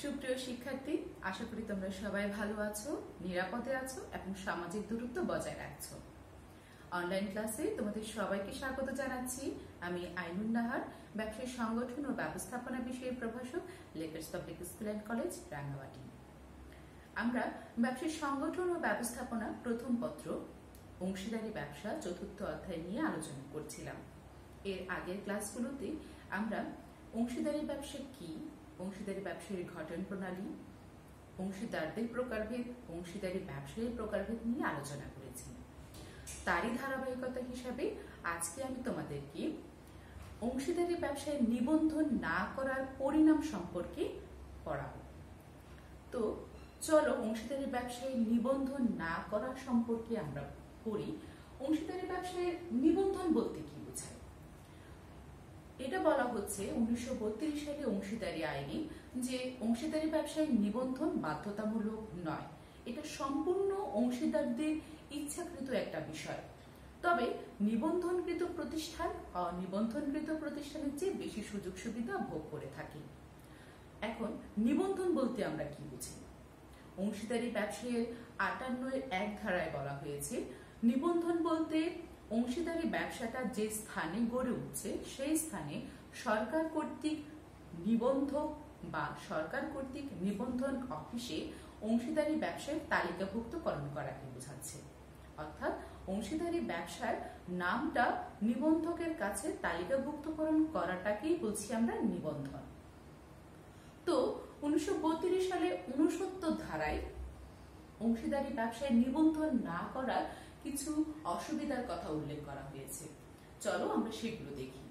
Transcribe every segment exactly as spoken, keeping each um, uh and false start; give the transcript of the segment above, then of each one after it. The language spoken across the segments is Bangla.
সুপ্রিয় শিক্ষার্থী, আশা করি তোমরা সবাই ভালো আছো, নিরাপদে আছো এবং সামাজিক দূরত্ব বজায় রাখছো। অনলাইন ক্লাসে তোমাদের সবাইকে স্বাগত জানাচ্ছি। আমি আইনুন নাহার, ব্যবসায়ী সংগঠন ও ব্যবস্থাপনা বিষয়ের প্রভাষক, Letters Public School and College, Rangamati. আমরা ব্যবসায়ী সংগঠন ও ব্যবস্থাপনা প্রথম পত্র অংশীদারি ব্যবসা চতুর্থ অধ্যায় নিয়ে আলোচনা করছিলাম। এর আগের ক্লাসগুলোতে আমরা অংশীদারি ব্যবসা কি, অংশীদারি ব্যবসায়ীর গঠন প্রণালী, অংশীদারদের প্রকারভেদ, অংশীদারি ব্যবসায়ীর প্রকারভেদ নিয়ে আলোচনা করেছি। তারই ধারাবাহিকতা হিসাবে আজকে আমি তোমাদেরকে অংশীদারি ব্যবসায় নিবন্ধন না করার পরিণাম সম্পর্কে পড়াবো। তো চলো অংশীদারি ব্যবসায় নিবন্ধন না করা সম্পর্কে আমরা পড়ি। অংশীদারি ব্যবসায়ের নিবন্ধন বলতে কি বোঝায়? এটা বলা হচ্ছে উনিশশো বত্রিশ সালে অংশীদারি আইনে যে অংশীদারি ব্যবসায় নিবন্ধন বাধ্যতামূলক নয়, এটা সম্পূর্ণ অংশীদারদের ইচ্ছাকৃত একটা বিষয়। তবে নিবন্ধনকৃত প্রতিষ্ঠান অনিবন্ধনকৃত প্রতিষ্ঠানের চেয়ে বেশি সুযোগ সুবিধা ভোগ করে থাকে। এখন নিবন্ধন বলতে আমরা কি বুঝি? অংশীদারি ব্যবসায়ের আটান্ন এর এক ধারায় বলা হয়েছে, নিবন্ধন বলতে অংশীদারি ব্যবসাটা যে স্থানে গড়ে উঠছে সেই স্থানে সরকার কর্তৃক নিবন্ধক বা সরকার কর্তৃক নিবন্ধন অফিসে অংশীদারি ব্যবসায় তালিকাভুক্তকরণ করাকে বোঝাচ্ছে। অর্থাৎ অংশীদারি ব্যবসার নামটা নিবন্ধকের কাছে তালিকাভুক্তকরণ করাটাকেই বলছি আমরা নিবন্ধন। তো উনিশশো বত্রিশ সালে ঊনসত্তর ধারায় অংশীদারি ব্যবসায় নিবন্ধন না করার কিছু অসুবিধার কথা উল্লেখ করা হয়েছে। চলো আমরা সেগুলো দেখি।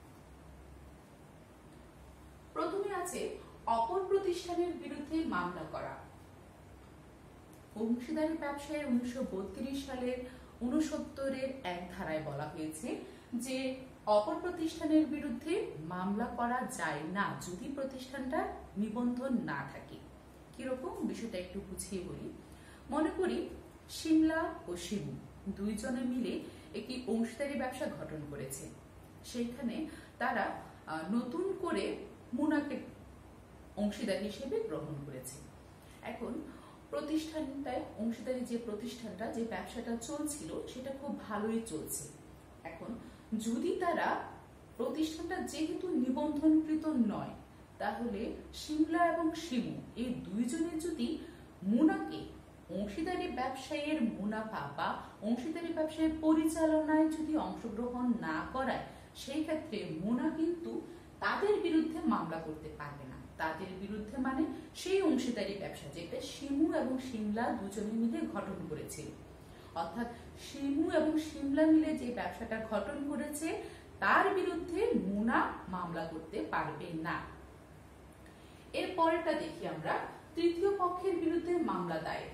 প্রথমে আছে অপর প্রতিষ্ঠানের বিরুদ্ধে মামলা করা। অংশীদারি ব্যবসায় উনিশশো বত্রিশ সালের ঊনসত্তরের এক ধারায় বলা হয়েছে যে অপর প্রতিষ্ঠানের বিরুদ্ধে মামলা করা যায় না যদি প্রতিষ্ঠানটা নিবন্ধন না থাকে। কিরকম বিষয়টা একটু বুঝিয়ে বলি। মনে করি সিমলা ও শিমু দুইজনে মিলে একটি অংশীদারি ব্যবসা গঠন করেছে। সেইখানে তারা নতুন করে মুনাকে অংশীদার হিসেবে গ্রহণ করেছে। এখন প্রতিষ্ঠানটায় অংশীদারি যে প্রতিষ্ঠানটা যে ব্যবসাটা চলছিল সেটা খুব ভালোই চলছে। এখন যদি তারা প্রতিষ্ঠানটা যেহেতু নিবন্ধনকৃত নয়, তাহলে সিমলা এবং শিমু এই দুইজনে যদি মুনাকে অংশীদারি ব্যবসায়ের মুনাফা বা অংশীদারি ব্যবসায়ের পরিচালনায় যদি অংশগ্রহণ না করায়, সেই ক্ষেত্রে মুনা কিন্তু তাদের বিরুদ্ধে মামলা করতে পারবে না। তাদের বিরুদ্ধে মানে সেই অংশীদারি ব্যবসা যেটা শিমু এবং সিমলা দুজনে মিলে গঠন করেছে। অর্থাৎ শিমু এবং সিমলা মিলে যে ব্যবসাটা গঠন করেছে তার বিরুদ্ধে মুনা মামলা করতে পারবে না। এর পরেরটা দেখি আমরা, তৃতীয় পক্ষের বিরুদ্ধে মামলা দায়ের।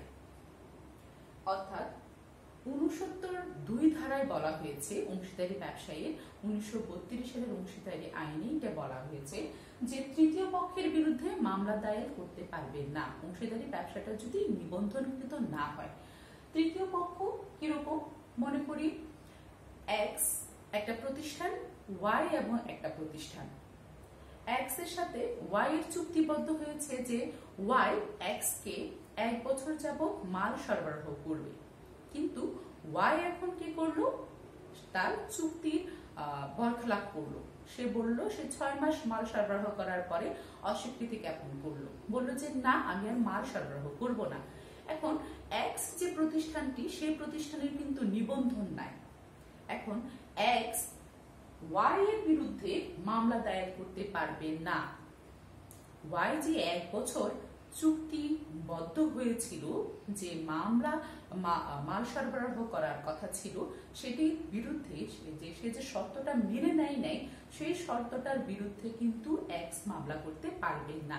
অর্থাৎ ঊনসত্তর দুই ধারায় বলা হয়েছে অংশীদারি ব্যবসায়ের উনিশশো বত্রিশ সালের অংশীদারি আইনে এটা বলা হয়েছে যে তৃতীয় পক্ষের বিরুদ্ধে মামলা দায়ের করতে পারবে না অংশীদারি ব্যবসাটা যদি নিবন্ধনকৃত না হয়। তৃতীয় পক্ষ কিরকম? মনে করি এক্স একটা প্রতিষ্ঠান, ওয়াই এবং একটা প্রতিষ্ঠান। এক্স এর সাথে ওয়াই এর চুক্তিবদ্ধ হয়েছে যে ওয়াই এক্স কে এক বছর যাবত মাল সরবরাহ করবে, কিন্তু ওয়াই এখন কি করলো? তার চুক্তির বরখেলাপ করলো। সে বলল সে ছয় মাস মাল সরবরাহ করার পরে অস্বীকৃতি জ্ঞাপন করলো, বললো যে না আমি আর মাল সরবরাহ করব না। এখন এক্স যে প্রতিষ্ঠানটি সেই প্রতিষ্ঠানের কিন্তু নিবন্ধন নাই। এখন এক্স ওয়াই এর বিরুদ্ধে মামলা দায়ের করতে পারবে না। ওয়াই যে এক বছর চুক্তিবদ্ধ হয়েছিল যে মামলা মাল সরবরাহ করার কথা ছিল, সেটির বিরুদ্ধে যে সে যে শর্তটা মেনে নেয় নাই সেই শর্তটার বিরুদ্ধে কিন্তু এক্স মামলা করতে পারবে না।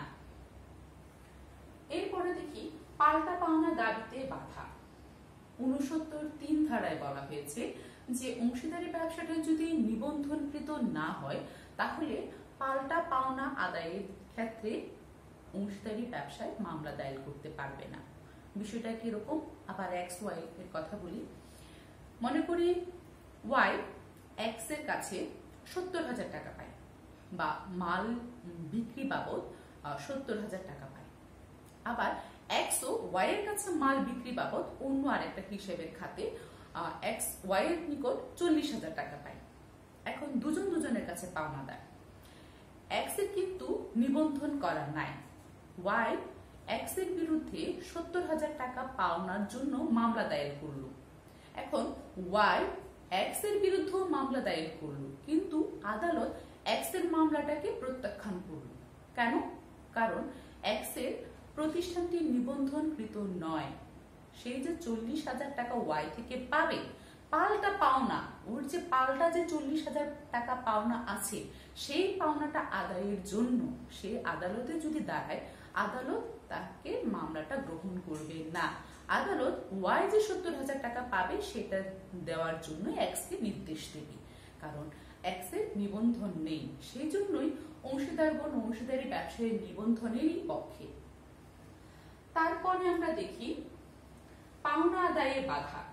এরপরে দেখি পাল্টা পাওনা দাবিতে বাধা। ঊনসত্তর তিন ধারায় বলা হয়েছে যে অংশীদারি ব্যবসাটা যদি নিবন্ধনকৃত না হয় তাহলে পাল্টা পাওনা আদায়ের ক্ষেত্রে অংশীদারি ব্যবসায় মামলা দায়ের করতে পারবে না। বিষয়টা কিরকম? আবার এক্স ওয়াই এর কথা বলি। মনে করি ওয়াই এক্স এর কাছে সত্তর হাজার টাকা পায় বা মাল বিক্রি বাবদ সত্তর হাজার টাকা পায়। আবার এক্স ও ওয়াই এর কাছে মাল বিক্রি বাবদ অন্য আরেকটা হিসেবের খাতে এক্স ওয়াই এর নিকট চল্লিশ হাজার টাকা পায়। এখন দুজন দুজনের কাছে পাওনাদার। এক্স এর কিন্তু নিবন্ধন করা নাই। ওয়াই এক্স এর বিরুদ্ধে সত্তর হাজার টাকা পাওনার জন্য মামলা দায়ের করলো। এখন ওয়াই এক্স এর বিরুদ্ধে মামলা দায়ের করলো, কিন্তু আদালত এক্স এর মামলাটাকে প্রত্যাখ্যান করলো। কেন? কারণ এক্স এর প্রতিষ্ঠানটি নিবন্ধনকৃত নয়। সেই যে চল্লিশ হাজার টাকা ওয়াই থেকে পাবে, পাল্টা পাওনা, ওর যে পাল্টা যে চল্লিশ হাজার টাকা পাওনা আছে, সেই পাওনাটা আদায়ের জন্য সে আদালতে যদি দাঁড়ায়, আদালত তাকে মামলাটা গ্রহণ করবে না। আদালত ওয়াই যে সত্তর হাজার টাকা পাবে সেটা দেওয়ার জন্য এক্স কে নির্দেশ দেবে, কারণ এক্স এর নিবন্ধন নেই। সেই জন্যই অংশীদারগণ অংশীদারি ব্যবসায়ী নিবন্ধনেরই পক্ষে। তারপরে আমরা দেখি পাওনা আদায়ে বাধা।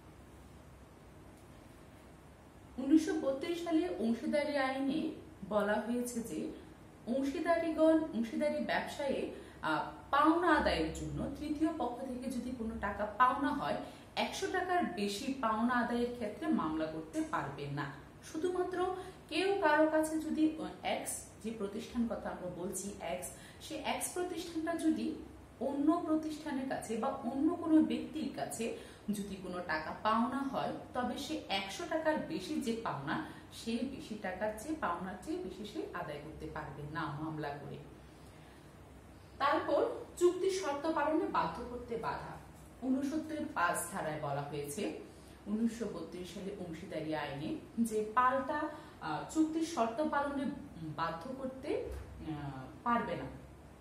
উনিশশো বত্রিশ সালে অংশীদারি আইনে বলা হয়েছে যে অংশীদারিগণ অংশীদারি ব্যবসায়ে পাওনা আদায়ের জন্য তৃতীয় পক্ষ থেকে যদি কোনো টাকা পাওনা হয়, একশো টাকার বেশি পাওনা আদায়ের ক্ষেত্রে মামলা করতে পারবে না। শুধুমাত্র কেউ কারো কাছে যদি এক্স, যে প্রতিষ্ঠান কথা আমরা বলছি এক্স, সে এক্স প্রতিষ্ঠানটা যদি অন্য প্রতিষ্ঠানের কাছে বা অন্য কোনো ব্যক্তির কাছে যদি কোনো টাকা পাওনা হয়, তবে সে একশো টাকার বেশি যে পাওনা, সে বেশি টাকার চেয়ে পাওনার চেয়ে বেশি সে আদায় করতে পারবে না মামলা করে। তারপর চুক্তি শর্ত পালনে বাধ্য করতে বাধা। ঊনসত্তর পাঁচ ধারায় বলা হয়েছে উনিশশো বত্রিশ সালে অংশীদারি আইনে যে পাল্টা চুক্তির শর্ত পালনে বাধ্য করতে পারবে না।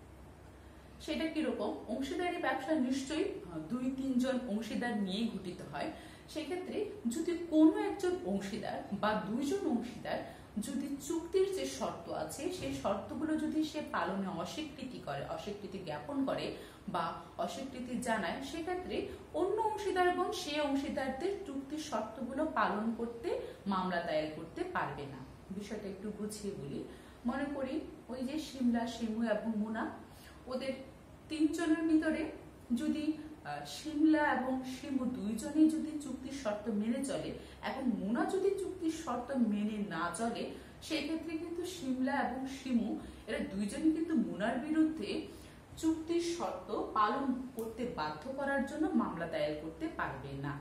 সেটা কিরকম? অংশীদারি ব্যবসা নিশ্চয়ই দুই তিনজন অংশীদার নিয়ে গঠিত হয়। সেক্ষেত্রে যদি কোনো একজন অংশীদার বা দুইজন অংশীদার যদি চুক্তির যে শর্ত আছে সেই শর্তগুলো যদি সে পালনে অস্বীকৃতি করে, অস্বীকৃতি জ্ঞাপন করে বা অস্বীকৃতি জানায়, সেক্ষেত্রে অন্য অংশীদারগণ সে অংশীদারদের চুক্তির শর্তগুলো পালন করতে মামলা দায়ের করতে পারবে না। বিষয়টা একটু বুঝিয়ে বলি। মনে করি ওই যে শিমলা, শিমু এবং মুনা, ওদের তিনজনের ভিতরে যদি শিমলা এবং শিমু দুইজনেই যদি চুক্তির শর্ত মেনে চলে এবং মুনা যদি চুক্তির শর্ত মেনে না চলে, সেক্ষেত্রে কিন্তু শিমলা এবং শিমু এরা দুইজনই কিন্তু মুনার বিরুদ্ধে চুক্তির শর্ত পালন করতে বাধ্য করার জন্য মামলা দায়ের করতে পারবে না।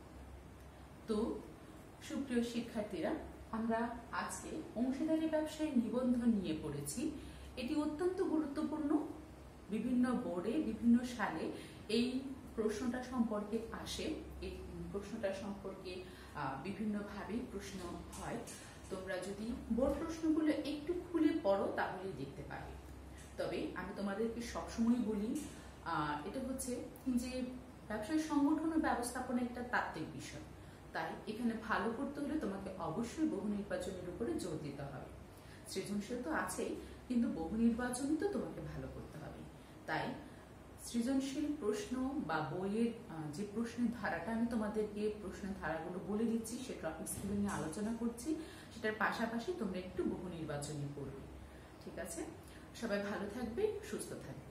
তো সুপ্রিয় শিক্ষার্থীরা, আমরা আজকে অংশীদারি ব্যবসায় নিবন্ধন নিয়ে পড়েছি। এটি অত্যন্ত গুরুত্বপূর্ণ। বিভিন্ন বোর্ডে বিভিন্ন সালে এই প্রশ্নটা সম্পর্কে আসে। এই প্রশ্নটা সম্পর্কে বিভিন্নভাবে প্রশ্ন হয়। তোমরা যদি বোর্ড প্রশ্নগুলো একটু খুলে পড়ো তাহলে দেখতে পাবে। তবে আমি তোমাদেরকে সবসময় বলি, এটা হচ্ছে যে ব্যবসায় সংগঠন ও ব্যবস্থাপনা একটা তাত্ত্বিক বিষয়। তাই এখানে ভালো করতে হলে তোমাকে অবশ্যই বহু নির্বাচনের উপরে জোর দিতে হবে। সৃজনশীল তো আছেই, কিন্তু বহু নির্বাচন তো তোমাকে ভালো করতে হবে। তাই সৃজনশীল প্রশ্ন বা বইয়ের যে প্রশ্নের ধারাটা আমি তোমাদেরকে প্রশ্নের ধারাগুলো বলে দিচ্ছি, সে টপিকসগুলো নিয়ে আলোচনা করছি, সেটার পাশাপাশি তোমরা একটু বহু নির্বাচনী পড়বে। ঠিক আছে? সবাই ভালো থাকবে, সুস্থ থাকবে।